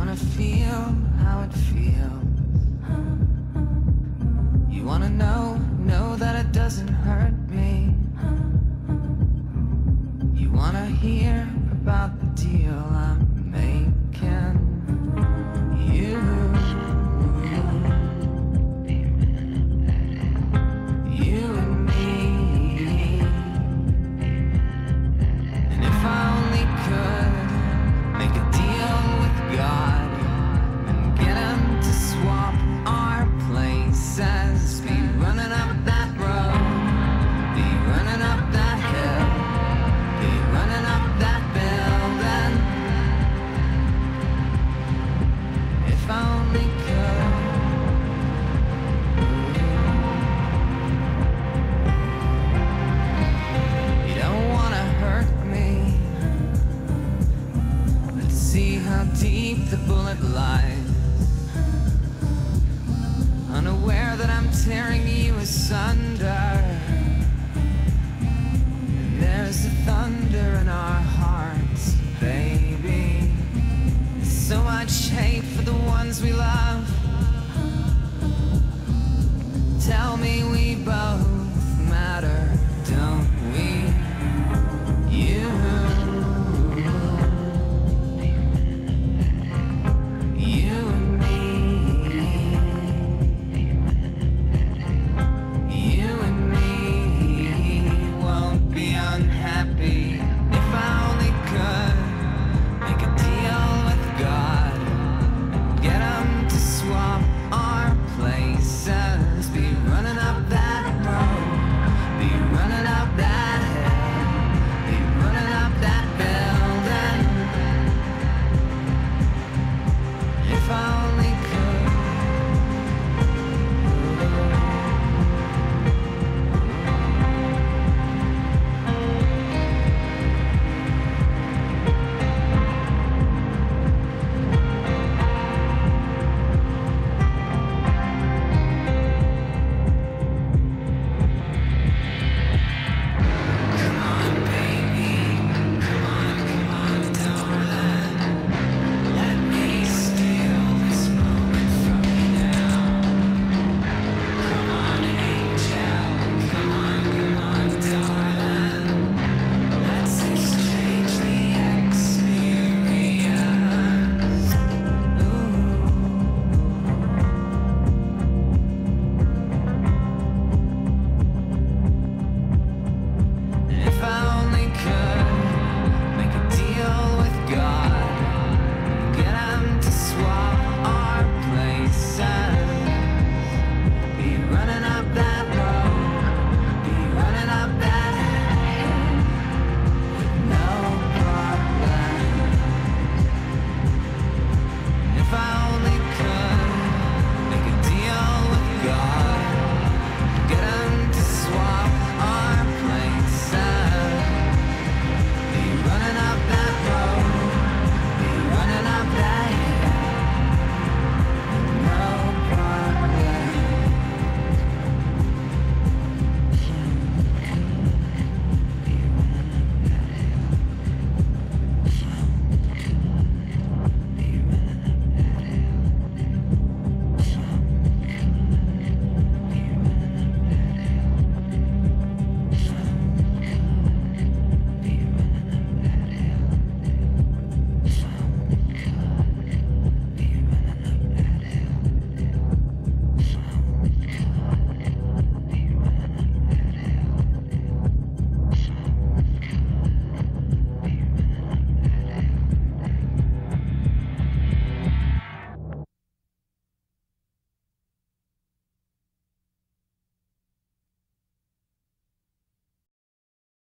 wanna feel how it feels. You wanna know that it doesn't hurt me. You wanna hear about the deal I'm making. You and me. And if I only could make a deal with God and get him to swap our places, be running up that road, be running up that hill, be running up that building. If I only could. You don't wanna hurt me. Let's see how deep the bullet lies. Unaware that I'm tearing you asunder.